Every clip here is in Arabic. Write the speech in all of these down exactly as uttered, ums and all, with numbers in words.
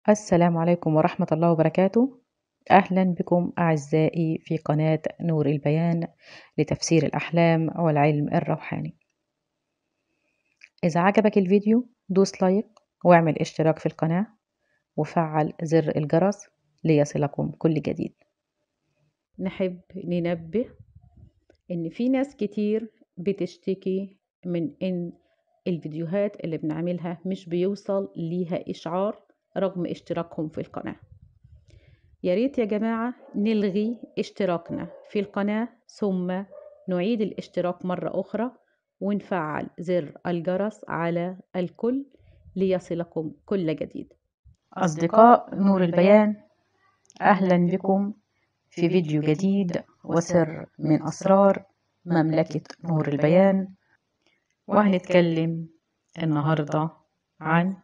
السلام عليكم ورحمة الله وبركاته. أهلا بكم أعزائي في قناة نور البيان لتفسير الأحلام والعلم الروحاني. إذا عجبك الفيديو دوس لايك واعمل اشتراك في القناة وفعل زر الجرس ليصلكم كل جديد. نحب ننبه إن في ناس كتير بتشتكي من إن الفيديوهات اللي بنعملها مش بيوصل ليها إشعار رغم اشتراكهم في القناة. يا ريت يا جماعة نلغي اشتراكنا في القناة ثم نعيد الاشتراك مرة أخرى ونفعل زر الجرس على الكل ليصلكم كل جديد. أصدقاء نور البيان، أهلا بكم في فيديو جديد وسر من أسرار مملكة نور البيان. وهنتكلم النهاردة عن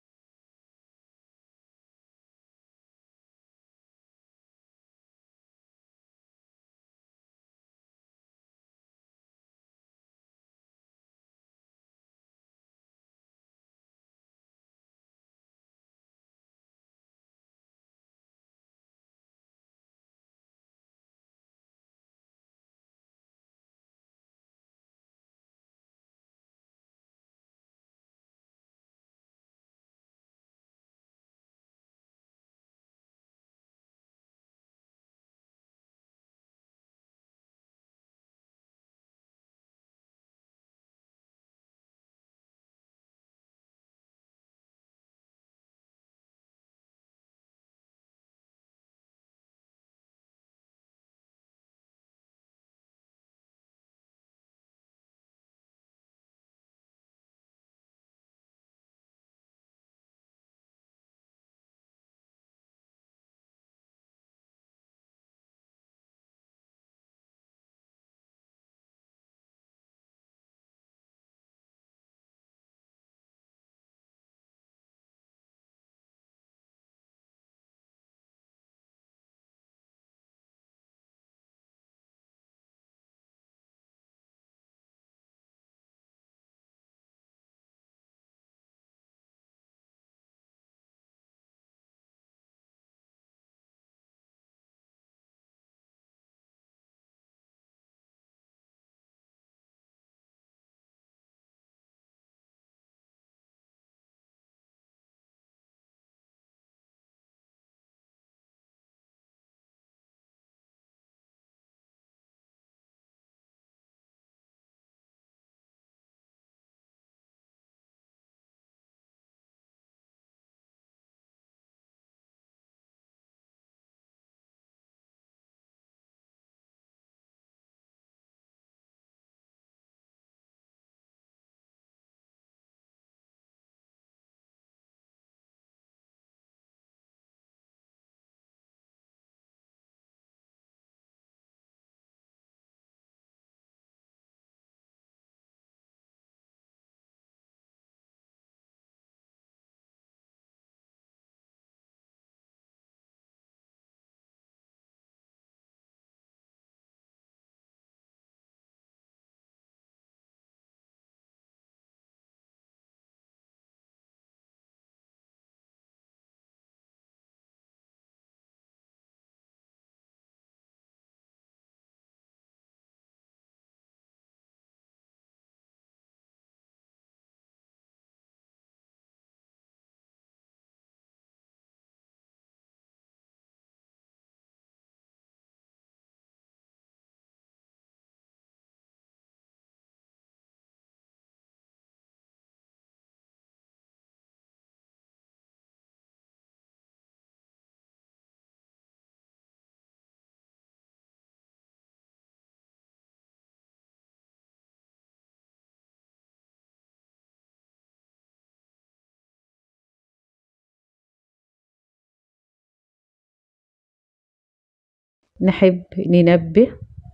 نحب ننبه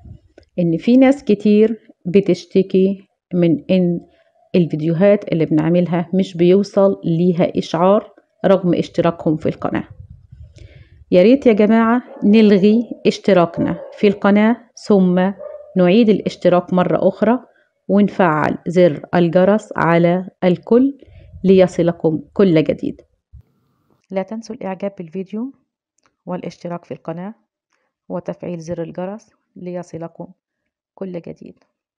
إن في ناس كتير بتشتكي من إن الفيديوهات اللي بنعملها مش بيوصل ليها إشعار رغم اشتراكهم في القناة. يا ريت يا جماعة نلغي اشتراكنا في القناة ثم نعيد الاشتراك مرة أخرى ونفعل زر الجرس على الكل ليصلكم كل جديد. لا تنسوا الإعجاب بالفيديو والاشتراك في القناة وتفعيل زر الجرس ليصلكم كل جديد.